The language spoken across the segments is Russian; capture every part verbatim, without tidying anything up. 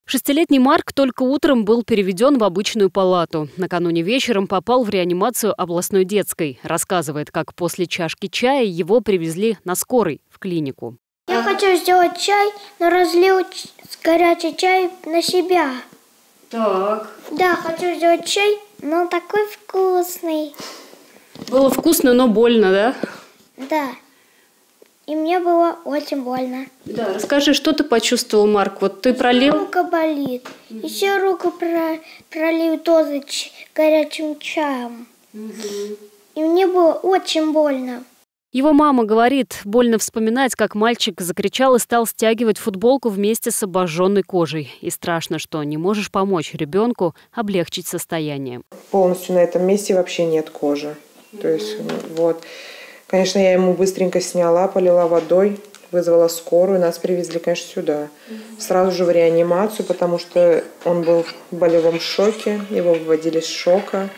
Шестилетний Марк только утром был переведен в обычную палату. Накануне вечером попал в реанимацию областной детской. Рассказывает, как после чашки чая его привезли на скорой в клинику. Я хочу сделать чай, но разлил горячий чай на себя. Так. Да, хочу сделать чай, но такой вкусный. Было вкусно, но больно, да? Да. И мне было очень больно. Да. Расскажи, что ты почувствовал, Марк? Вот ты пролил? Рука болит. Mm-hmm. Еще руку про пролил тоже ч горячим чаем. Mm-hmm. И мне было очень больно. Его мама говорит, больно вспоминать, как мальчик закричал и стал стягивать футболку вместе с обожженной кожей. И страшно, что не можешь помочь ребенку облегчить состояние. Полностью на этом месте вообще нет кожи. Mm-hmm. То есть, вот. Конечно, я ему быстренько сняла, полила водой, вызвала скорую, нас привезли, конечно, сюда. Mm-hmm. Сразу же в реанимацию, потому что он был в болевом шоке, его выводили из шока.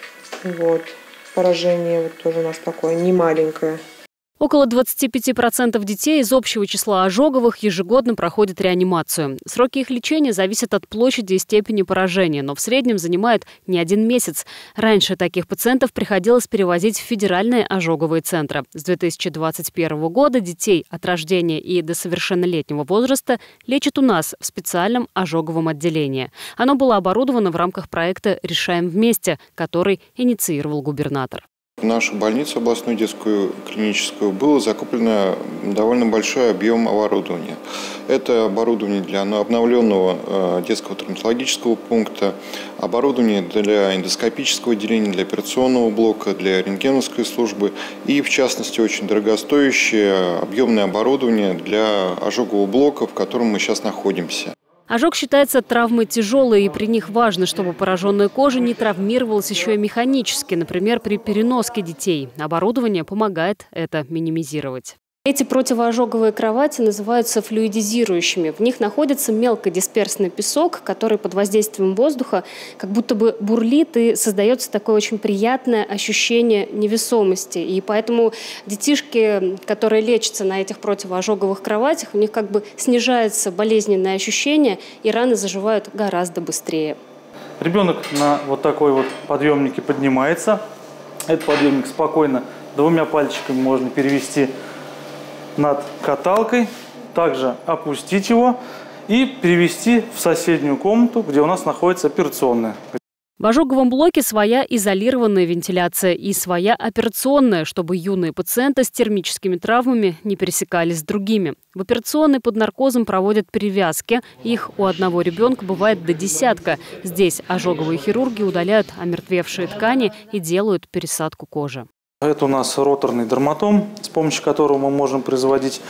Вот. Поражение вот тоже у нас такое, не маленькое. Около двадцати пяти процентов детей из общего числа ожоговых ежегодно проходят реанимацию. Сроки их лечения зависят от площади и степени поражения, но в среднем занимают не один месяц. Раньше таких пациентов приходилось перевозить в федеральные ожоговые центры. С две тысячи двадцать первого года детей от рождения и до совершеннолетнего возраста лечат у нас в специальном ожоговом отделении. Оно было оборудовано в рамках проекта «Решаем вместе», который инициировал губернатор. В нашу больницу, областную детскую клиническую, было закуплено довольно большой объем оборудования. Это оборудование для обновленного детского травматологического пункта, оборудование для эндоскопического отделения, для операционного блока, для рентгеновской службы и, в частности, очень дорогостоящее объемное оборудование для ожогового блока, в котором мы сейчас находимся. Ожог считается травмой тяжелой, и при них важно, чтобы пораженная кожа не травмировалась еще и механически, например, при переноске детей. Оборудование помогает это минимизировать. Эти противоожоговые кровати называются флюидизирующими. В них находится мелкодисперсный песок, который под воздействием воздуха как будто бы бурлит, и создается такое очень приятное ощущение невесомости. И поэтому детишки, которые лечатся на этих противоожоговых кроватях, у них как бы снижается болезненное ощущение, и раны заживают гораздо быстрее. Ребенок на вот такой вот подъемнике поднимается. Этот подъемник спокойно двумя пальчиками можно перевести над каталкой, также опустить его и перевести в соседнюю комнату, где у нас находится операционная. В ожоговом блоке своя изолированная вентиляция и своя операционная, чтобы юные пациенты с термическими травмами не пересекались с другими. В операционной под наркозом проводят перевязки. Их у одного ребенка бывает до десятка. Здесь ожоговые хирурги удаляют омертвевшие ткани и делают пересадку кожи. Это у нас роторный дерматом, с помощью которого мы можем производить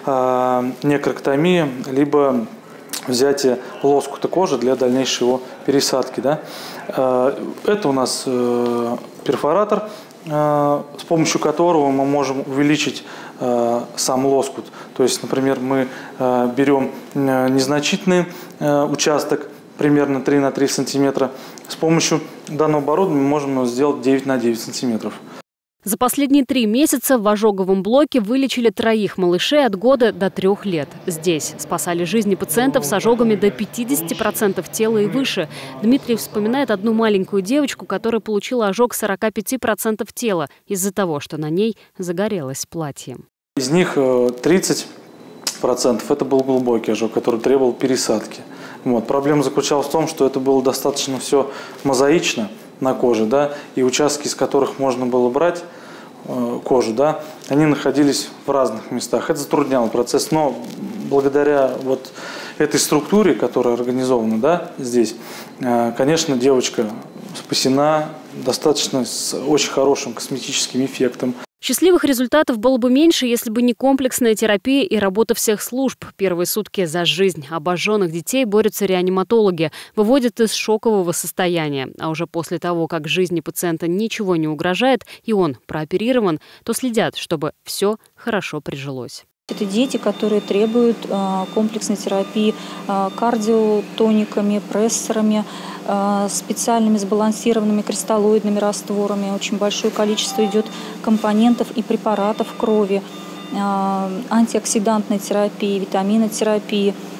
э, некроктомию, либо взятие лоскута кожи для дальнейшей его пересадки. Да? Э, это у нас э, перфоратор, э, с помощью которого мы можем увеличить э, сам лоскут. То есть, например, мы э, берем незначительный э, участок, примерно три на три сантиметра. С помощью данного оборудования мы можем его сделать девять на девять сантиметров. За последние три месяца в ожоговом блоке вылечили троих малышей от года до трех лет. Здесь спасали жизни пациентов с ожогами до пятидесяти процентов тела и выше. Дмитрий вспоминает одну маленькую девочку, которая получила ожог сорока пяти процентов тела из-за того, что на ней загорелось платье. Из них тридцать процентов это был глубокий ожог, который требовал пересадки. Вот. Проблема заключалась в том, что это было достаточно все мозаично на коже, да, и участки, из которых можно было брать э, кожу, да, они находились в разных местах. Это затрудняло процесс, но благодаря вот этой структуре, которая организована, да, здесь, э, конечно, девочка спасена достаточно с очень хорошим косметическим эффектом. Счастливых результатов было бы меньше, если бы не комплексная терапия и работа всех служб. Первые сутки за жизнь обожженных детей борются реаниматологи, выводят из шокового состояния. А уже после того, как жизни пациента ничего не угрожает и он прооперирован, то следят, чтобы все хорошо прижилось. Это дети, которые требуют э, комплексной терапии э, кардиотониками, прессорами, э, специальными сбалансированными кристаллоидными растворами. Очень большое количество идет компонентов и препаратов крови, э, антиоксидантной терапии, витаминотерапии.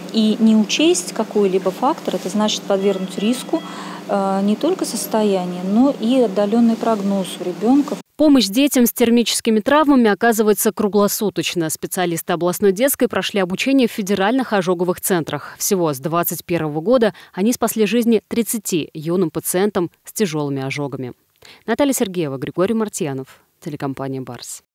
И не учесть какой-либо фактор, это значит подвергнуть риску не только состояние, но и отдаленный прогноз у ребенка. Помощь детям с термическими травмами оказывается круглосуточно. Специалисты областной детской прошли обучение в федеральных ожоговых центрах. Всего с двадцать первого года они спасли жизни тридцати юным пациентам с тяжелыми ожогами. Наталья Сергеева, Григорий Мартьянов, телекомпания «Барс».